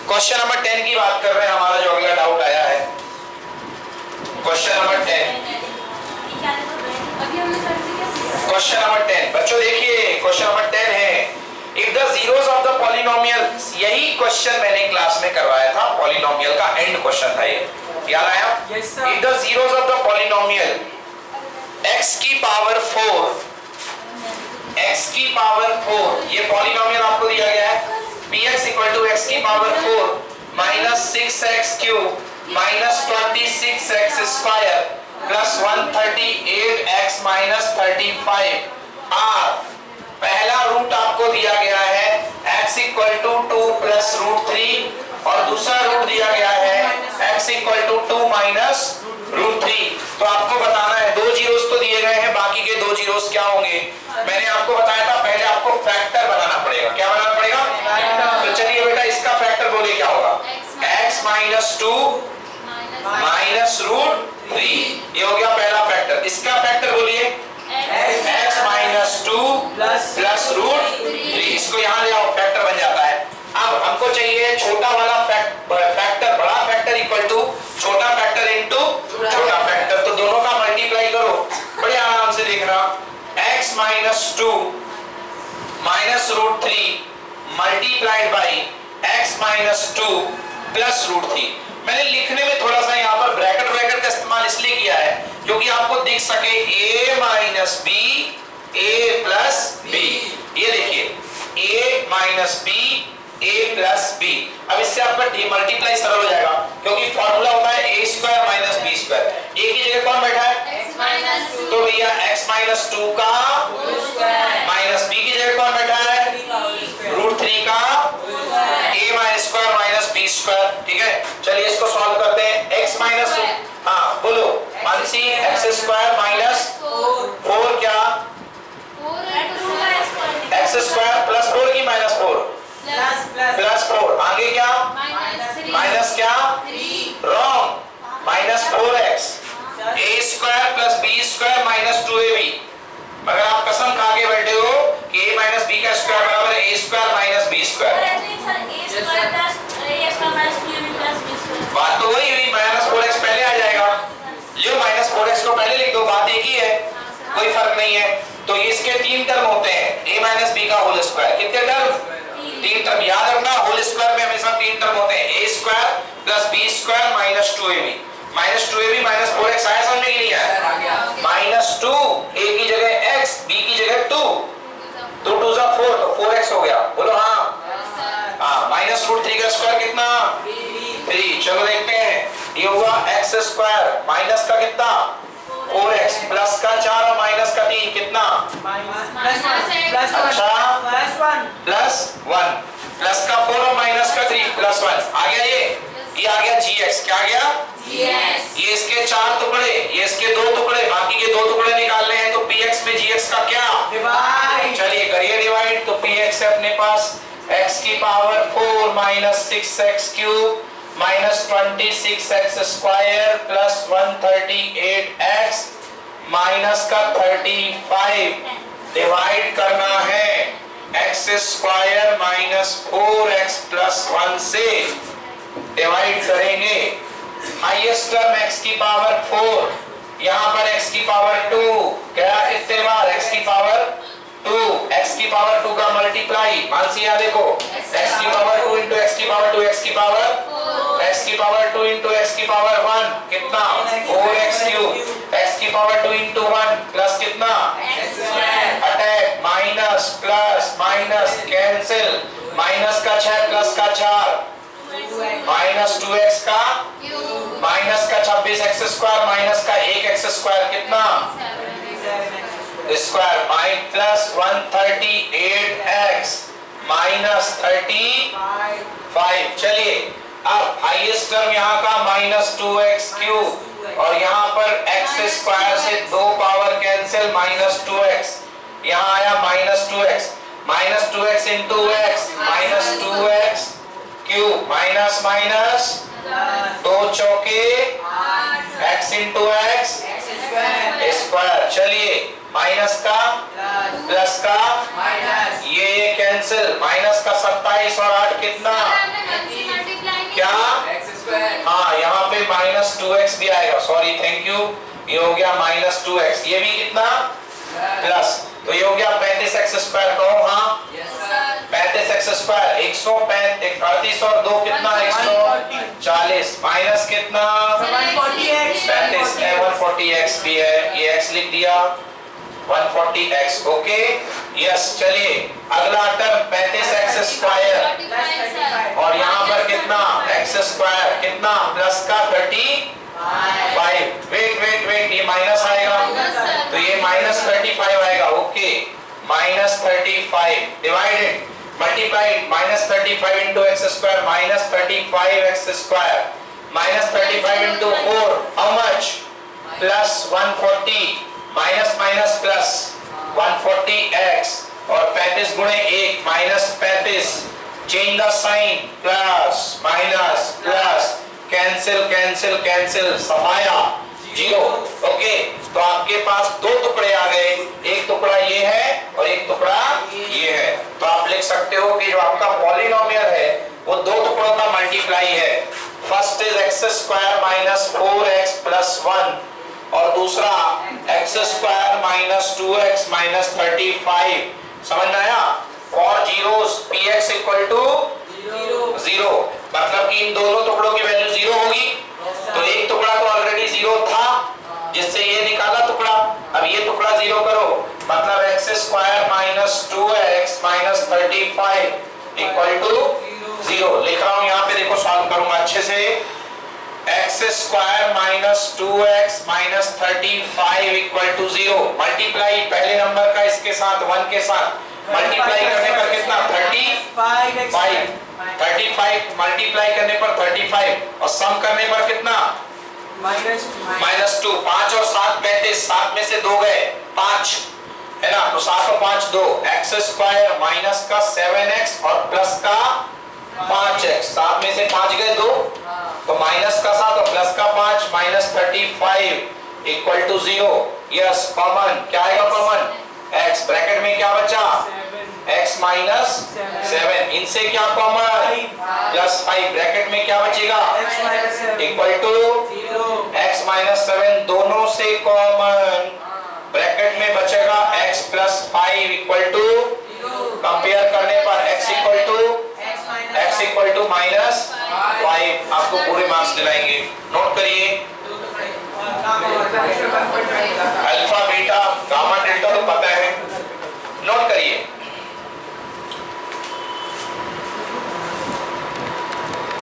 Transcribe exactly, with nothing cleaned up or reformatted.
Question number ten की बात कर रहे हैं, हमारा जो अगला डाउट आया है question number ten. Question number ten बच्चों देखिए, क्वेश्चन नंबर टेन है if the zeros of the polynomial, यही क्वेश्चन मैंने क्लास में करवाया था, पॉलिनोमियल का एंड क्वेश्चन था ये, याद आया? If the zeros of the polynomial x की पावर फोर, x की पावर फोर, ये पॉलिनोमियल आपको दिया गया है px इक्वल टू x की power four minus six x cube minus twenty six x square plus one thirty eight x minus thirty five R. पहला root आपको दिया गया है x equal to two plus root three और दूसरा root दिया गया है x equal to two minus root three. तो आपको बताना है, दो जीरोस तो दिए गए हैं, बाकी के दो जीरोस क्या होंगे? मैंने आपको बताया था पहले आपको फैक्टर बनाना पड़ेगा। क्या बनाना पड़ेगा? तो चलिए बेटा इसका फैक्टर बोलिए क्या होगा? x minus two minus root three, ये हो गया पहला फैक्टर। इसका फैक्टर बोलिए x minus two plus root three, इसको यहाँ ले आओ, फैक्टर बन जाता है। अब हमको चाहिए छोटा वाला फैक्टर, बड़ा फैक्टर इक्वल टू छोटा फैक्टर इनटू छोटा फैक्टर, तो दोनों का मल्टीप्लाई करो, बड़े आराम से देखना। x minus two minus root three multiplied by x minus two plus root three. मैंने लिखने में थोड़ा सा यहाँ पर ब्रैकेट ब्रैकेट का इस्तेमाल इसलिए किया है क्योंकि आपको दिख सके a minus B A plus B. ये देखिए a minus B a plus B. अब इससे आपका मल्टीप्लाई सरल हो जाएगा क्योंकि फॉर्मूला होता है a square minus B square. a की जगह कौन बैठा है? x minus two. तो भैया x माइनस टू का माइनस b की जगह कौन बैठा है? रूट थ्री का a minus square minus B square. ठीक है, चलिए इसको सॉल्व करते हैं। x माइनस हाँ बोलो Mansi, x square minus four क्या? x स्क्वायर प्लस फोर की माइनस फोर प्लस फोर, आगे क्या? माइनस क्या? Wrong, minus four x. A square plus B square minus two A B. अगर आप कसम खा के बैठे हो कि a माइनस बी का स्क्वायर बराबर है a square minus B square, बात तो वही हुई, माइनस फोर एक्स पहले आ जाएगा। लियो माइनस फोर एक्स को पहले लिख दो, बात एक ही है, कोई फर्क नहीं है। तो इसके तीन टर्म होते हैं a माइनस बी का होल स्क्वायर। कितने टर्म? तीन टर्म। याद रखना होल स्क्वायर में हमेशा तीन टर्म होते हैं, a square plus B square minus two A B. Minus two A B minus four x आया समझ में कि नहीं आया? माइनस टू, a की जगह x, b की जगह टू, टू टू जा फोर, तो फोर एक्स हो गया। बोलो हाँ। हाँ, माइनस रूट थ्री का स्क्वायर कितना? थ्री। चलो देखते हैं, ये हुआ एक्स स्क्वायर माइनस का कितना? फोर एक्स प्लस का चार और माइनस का तीन कितना? अच्छा प्लस वन, प्लस का फोर और माइनस का थ्री प्लस वन। आ गया ये ये आ गया जी एक्स। क्या आ गया? जी एक्स। ये इसके चार टुकड़े, ये इसके दो टुकड़े, बाकी के दो टुकड़े निकालने हैं, तो पी एक्स में जी एक्स का क्या? डिवाइड। चलिए करिए डिवाइड। तो पी एक्स है अपने पास x की power four minus six x cube minus twenty six x square plus one thirty eight x minus का थर्टी फाइव, डिवाइड करना है x square minus four x plus one से, divide करेंगे highest term x की power four, यहाँ पर x की power two, क्या कितने बार x की पावर टू, x की पावर टू का मल्टीप्लाई, मानसी यहाँ देखो x की पावर टू इंटू x की पावर टू, x की पावर x की पावर टू इंटू x की पावर वन कितना? फोर एक्स क्यूब, x की power two into one plus कितना? Attack, minus plus minus cancel, minus का छह प्लस का चार माइनस टू एक्स का माइनस का छब्बीस एक्स स्क्वायर माइनस का एक एक्स स्क्वायर कितना? Square minus plus one thirty eight x minus thirty five. चलिए अब हाईएस्ट टर्म यहाँ का माइनस टू एक्स क्यूब और यहाँ पर एक्स स्क्वायर से दो power cancel, minus two x, यहाँ आया minus two x, minus two x into x minus two x cube minus minus दो चौके x इंटू एक्स स्क्वायर। चलिए माइनस का प्लस का ये कैंसिल, माइनस का सत्ताईस और आठ कितना? टू एक्स भी आएगा, सॉरी थैंक यू, ये हो गया माइनस टू एक्स, ये भी कितना प्लस, तो ये हो गया पैंतीस एक्स स्क्वायर, कहो हाँ पैंतीस एक्स स्क्वायर, एक सौ पैंतीस, अड़तीस और दो कितना एक सौ चालीस, माइनस कितना पैंतीस है, वन फोर्टी एक्स भी है, ये x लिख दिया one forty x, okay yes. चलिए अगला टर्म पैंतीस एक्स स्क्वायर और यहाँ पर कितना एक्स स्क्वायर कितना प्लस का thirty five, wait wait wait ये माइनस आएगा तो ये माइनस थर्टी फाइव आएगा, okay minus thirty five divided multiplied minus thirty five into x square minus thirty five x square minus thirty five into four how much plus one forty minus minus plus one forty x और पैंतीस गुणे एक minus पैंतीस, change the sign plus minus plus cancel cancel cancel सफाया zero, okay तो आपके पास दो टुकड़े आ गए, एक टुकड़ा ये है और एक टुकड़ा ये है, तो आप लिख सकते हो कि जो आपका पॉलिनोमियल है वो दो टुकड़ों का मल्टीप्लाई है, first is x square minus four x plus one और दूसरा x square minus two x minus thirty five, समझ में आया। For zeros P x equal to zero, मतलब कि इन दोनों टुकड़ों की वैल्यू जीरो होगी, तो एक टुकड़ा तो ऑलरेडी जीरो था जिससे ये निकाला टुकड़ा, अब ये टुकड़ा जीरो करो, मतलब x square minus two x minus thirty five equal to zero. लिख रहा हूं यहाँ पे, देखो सॉल्व करूंगा अच्छे से, x square minus two x minus thirty five equal to zero, multiply पहले नंबर का इसके साथ वन के साथ मल्टीप्लाई करने पर कितना thirty five, thirty five multiply करने पर थर्टी फाइव और सम करने पर कितना माइनस टू, पांच और सात पैंतीस, सात में से दो गए पांच है ना, तो सात और पांच दो, एक्स स्क्वायर माइनस का सेवन एक्स और प्लस का पांच एक्स, सात में से पांच गए दो तो माइनस का सात और प्लस का पांच minus thirty five equal to zero, yes common क्या आएगा कॉमन x, ब्रैकेट में क्या बचा x माइनस सेवन, इनसे क्या कॉमन प्लस फाइव, ब्रैकेट में क्या बचेगा equal to x minus seven, दोनों से कॉमन, ब्रैकेट में बचेगा x plus five equal to, compare करने पर x equal to x equal to minus five, आपको पूरे मार्क्स दिलाएंगे, नोट करिए अल्फा बीटा गामा डेल्टा तो पता है, नोट करिए